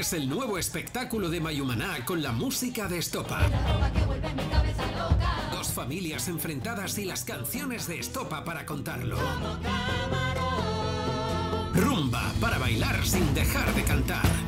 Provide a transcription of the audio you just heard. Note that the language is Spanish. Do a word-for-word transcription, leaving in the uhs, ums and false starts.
Es el nuevo espectáculo de Mayumaná con la música de Estopa. Dos familias enfrentadas y las canciones de Estopa para contarlo. Rumba para bailar sin dejar de cantar.